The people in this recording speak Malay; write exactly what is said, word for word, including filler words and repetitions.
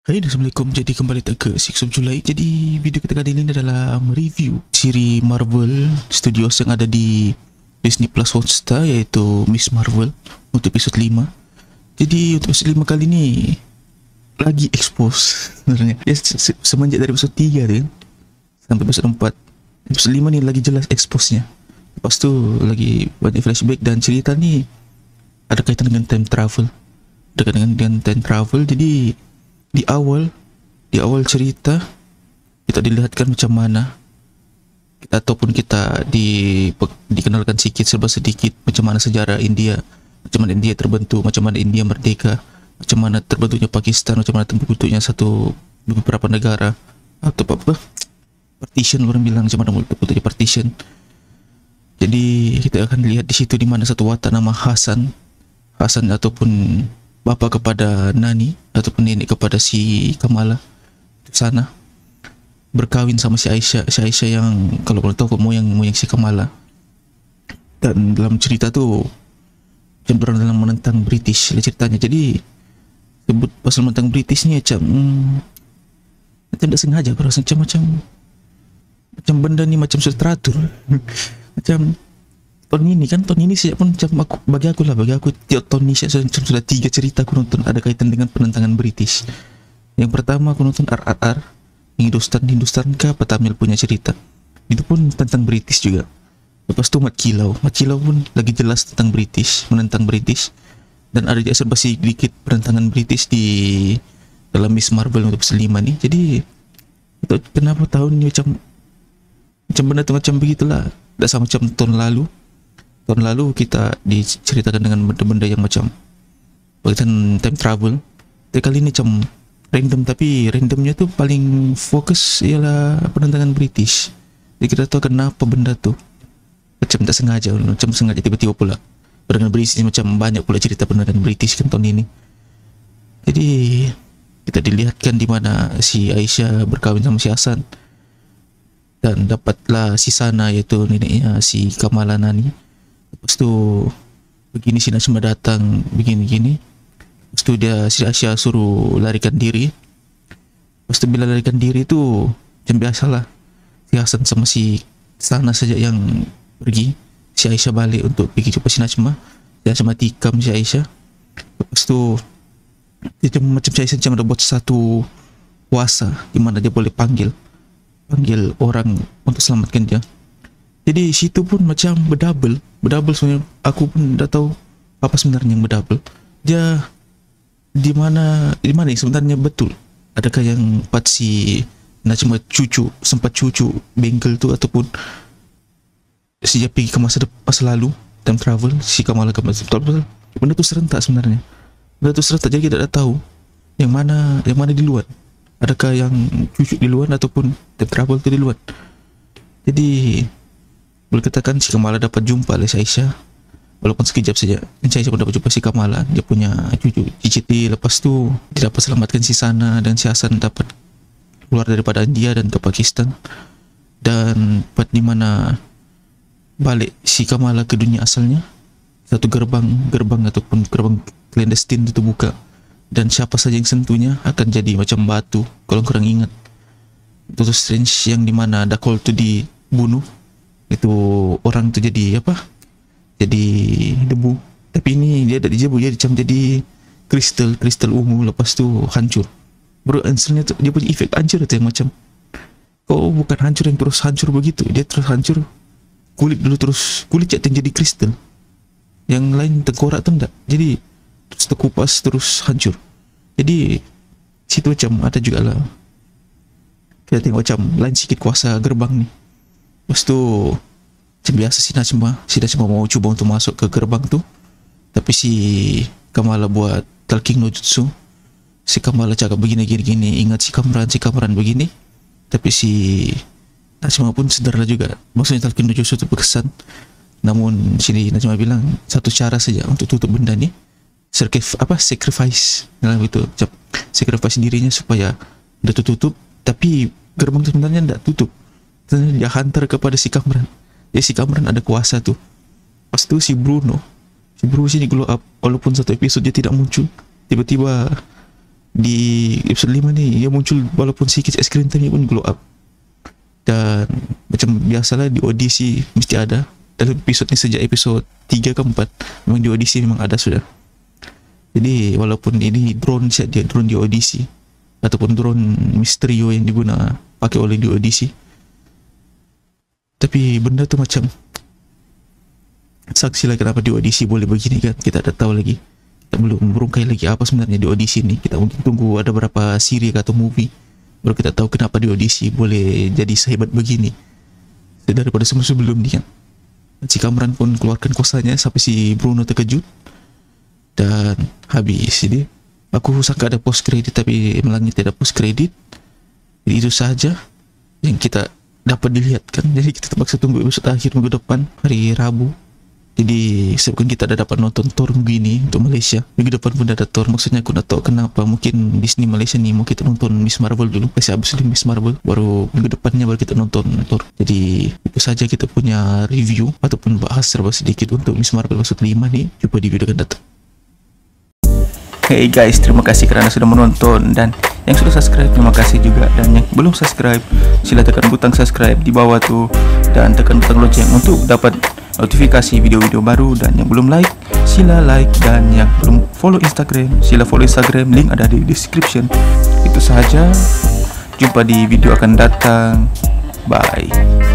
Hai, Assalamualaikum. Jadi kembali tak ke enam Julai. Jadi video kita kali ini adalah mereview siri Marvel Studios yang ada di Disney Plus Hotstar, iaitu Miss Marvel untuk episod lima. Jadi untuk episod lima kali ni lagi expose sebenarnya. Ya, se- semenjak dari episod tiga tu kan, sampai episod empat. Episod lima ni lagi jelas expose-nya. Lepas tu lagi banyak flashback dan cerita ni ada kaitan dengan time travel. Ada kaitan dengan time travel. Jadi di awal di awal cerita kita dilihatkan macam mana kita, ataupun kita di dikenalkan sedikit serba sedikit macam mana sejarah India, macam mana India terbentuk, macam mana India merdeka, macam mana terbentuknya Pakistan, macam mana terbentuknya satu beberapa negara atau apa, apa partition, orang bilang macam mana terbentuknya partition. Jadi kita akan lihat di situ di mana satu watak nama Hasan Hasan ataupun bapa kepada Nani ataupun nenek kepada si Kamala di sana berkahwin sama si Aisyah, si Aisyah yang kalau boleh tahu moyang moyang si Kamala. Dan dalam cerita tu macam orang dalam menentang British lah ceritanya. Jadi sebut pasal menentang British ni macam hmm, macam tak sengaja aku rasa macam macam macam benda ni macam sudah teratur. Macam tahun ini kan, tahun ini sejak pun macam aku, bagi aku lah, bagi aku tiap tahun ini sudah, sudah tiga cerita aku nonton ada kaitan dengan penentangan British. Yang pertama aku nonton R R R, Hindustan Hindustan ke apa Tamil punya cerita, itu pun tentang British juga. Lepas tu Mat Kilau Mat Kilau pun lagi jelas tentang British, menentang British. Dan ada juga serba sedikit penentangan British di dalam Miss Marvel untuk episode lima ni. Jadi itu kenapa tahun ni macam macam benda tu macam begitulah. Tak sama macam tahun lalu. Tahun lalu kita diceritakan dengan benda-benda yang macam berkaitan time travel. Tapi kali ni macam random, tapi randomnya tu paling fokus ialah penentangan British. Jadi kita tahu kenapa benda tu macam tak sengaja, macam sengaja tiba-tiba pula penentangan British, macam banyak pula cerita penentangan British kan tahun ini. Jadi kita dilihatkan di mana si Aisyah berkahwin sama si Hasan dan dapatlah si Sana, iaitu neneknya si Kamala Nani. Lepas tu begini si Najma datang begini-gini. Lepas tu dia si Aisyah suruh larikan diri. Lepas tu bila larikan diri tu macam biasalah, si Hasan sama si Sana saja yang pergi. Si Aisyah balik untuk pergi jumpa si Najma. Si Najma tikam si Aisyah. Lepas tu dia macam, macam si Aisyah macam ada buat satu kuasa di mana dia boleh panggil panggil orang untuk selamatkan dia. Jadi situ pun macam berdouble Berdouble sebenarnya. Aku pun dah tahu apa sebenarnya yang berdouble. Dia di mana di mana sebenarnya betul. Adakah yang part si Najma cucu, sempat cucu bengkel tu, ataupun si dia pergi ke masa depan, masa lalu, time travel, si Kamala ke masa depan. Benda tu serentak sebenarnya. Benda tu serentak, jadi kita tak tahu yang mana yang mana di luar. Adakah yang cucu di luar ataupun time travel tu di luar. Jadi boleh katakan si Kamala dapat jumpa oleh si Aisyah, walaupun sekejap saja. Dan si Aisyah pun dapat jumpa si Kamala, dia punya cucu cicit. Lepas tu dia dapat selamatkan si Sana dan si Hasan dapat keluar daripada India dan ke Pakistan. Dan part di mana balik si Kamala ke dunia asalnya, satu gerbang gerbang ataupun gerbang clandestine itu buka, dan siapa saja yang sentuhnya akan jadi macam batu. Kalau korang ingat Doctor Strange yang di mana Dakol tu dibunuh, itu orang tu jadi apa? Jadi debu. Tapi ini dia tak dijebu, dia macam jadi kristal, kristal ungu. Lepas tu hancur. Bro, answernya tu dia punya efek hancur tu yang macam kau bukan hancur yang terus hancur begitu. Dia terus hancur kulit dulu, terus kulit yang jadi kristal. Yang lain tengkorak tu enggak. Jadi terus terkupas terus hancur. Jadi situ macam ada juga lah. Kita tengok macam lain sikit kuasa gerbang ni. Lepas tu macam biasa si Najma Si Najma mau cuba untuk masuk ke gerbang tu, tapi si Kamala buat talking no jutsu. Si Kamala cakap begini-gini, ingat si Kamran, si Kamran begini. Tapi si Najma pun sedarlah juga, maksudnya talking no jutsu tu berkesan. Namun sini Najma bilang satu cara saja untuk tutup benda ni, Sacrif- apa sacrifice dalam itu, macam sacrifice dirinya supaya dah tutup. Tapi gerbang tu sebenarnya tak tutup, dia hantar kepada si Kamran. Ya, si Kamran ada kuasa tu. Lepas tu si Bruno Si Bruno sini glow up, walaupun satu episod dia tidak muncul. Tiba-tiba di episode lima ni dia muncul walaupun sikit screen time pun glow up. Dan macam biasalah di audisi mesti ada. Dalam episod ni sejak episod tiga ke empat memang di audisi memang ada sudah. Jadi walaupun ini drone siap dia drone di audisi ataupun drone Mysterio yang diguna pakai oleh di audisi, tapi benda tu macam saksi lah kenapa di audisi boleh begini kan. Kita tak tahu lagi, kita belum merungkai lagi apa sebenarnya di audisi ni. Kita mungkin tunggu ada berapa siri atau movie baru kita tahu kenapa di audisi boleh jadi sehebat begini daripada semua sebelum ni kan. Si Cameron pun keluarkan kosanya sampai si Bruno terkejut dan habis. Jadi aku sangka ada post credit tapi melangit tidak post credit. Jadi itu saja yang kita dapat dilihat kan. Jadi kita terpaksa tunggu episode akhir minggu depan hari Rabu. Jadi sebabkan kita dah dapat nonton Thor minggu ini untuk Malaysia, minggu depan pun dah ada Thor. Maksudnya aku nak tahu kenapa mungkin Disney Malaysia ni mau kita nonton Miss Marvel dulu, kasih habis Miss Marvel, baru minggu depannya baru kita nonton Thor. Jadi itu saja kita punya review ataupun bahas serba sedikit untuk Miss Marvel episode lima ni. Jumpa di video akan datang. Hey guys, terima kasih kerana sudah menonton, dan yang sudah subscribe terima kasih juga, dan yang belum subscribe sila tekan butang subscribe di bawah tu dan tekan butang lonceng untuk dapat notifikasi video-video baru, dan yang belum like sila like, dan yang belum follow Instagram sila follow Instagram, link ada di description. Itu sahaja, jumpa di video akan datang, bye.